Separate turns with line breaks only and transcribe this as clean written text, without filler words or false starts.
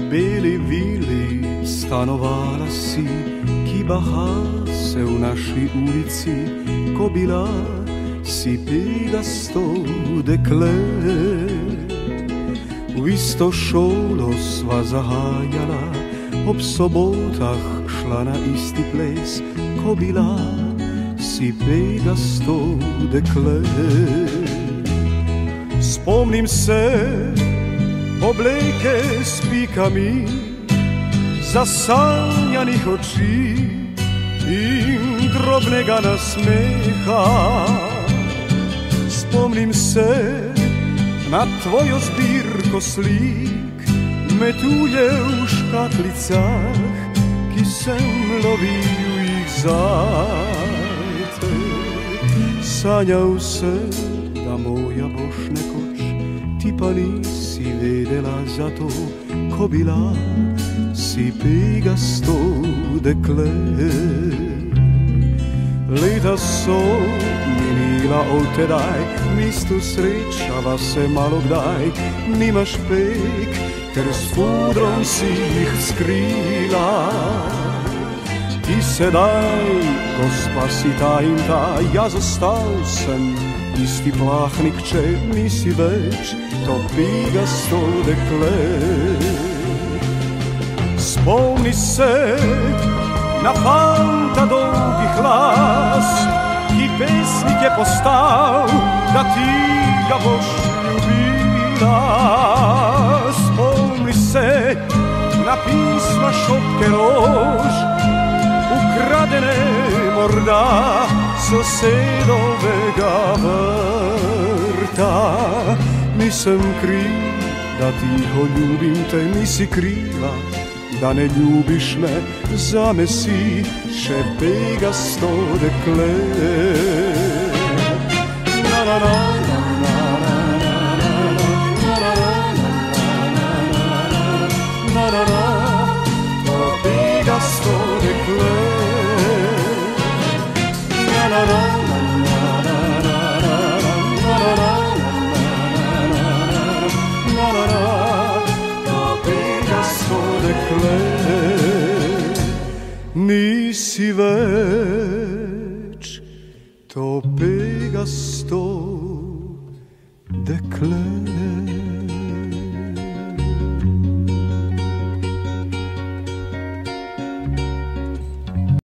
beli vili stanovala si, kibaha se u naši ulici, ko bila si pegasto dekle. U isto šolo sva zahajala, ob sobotah šla na isti ples, ko bila si pegasto dekle. Spomnim se obleke s pikami zasanjanih oči in drobnega nasmeha. Spomnim se na tvojo zbirko slik, metulje v škatlicah, ki sem lovil jih zate. Sanjal sem, da moja boš nekoč, ti pa nisi vedela za to, ko bila si pegasto dekle. Leta so minila od tedaj, mestu srečava se malo kdaj. Nimaš pek, ker s pudrom si jih skrila. Ti sedaj, gospa si ta in ta, jaz ostal sem isti plahnik, če nisi več to pegasto dekle. Spomni se na fanta dolgih las, ki pesnik je postal, da ti ga boš ljubila. Spomni se na pisma šopke rož, ukradene morda sosedovega vrta. Nisem kriv, da tiho ljubim te, nisi kriva, da ne ljubiš me, zame si še pegasto dekle. Na na na na na na na na, to pegasto dekle. Na na na na na na na na na, to pegasto dekle. Nisi več to pegasto dekle.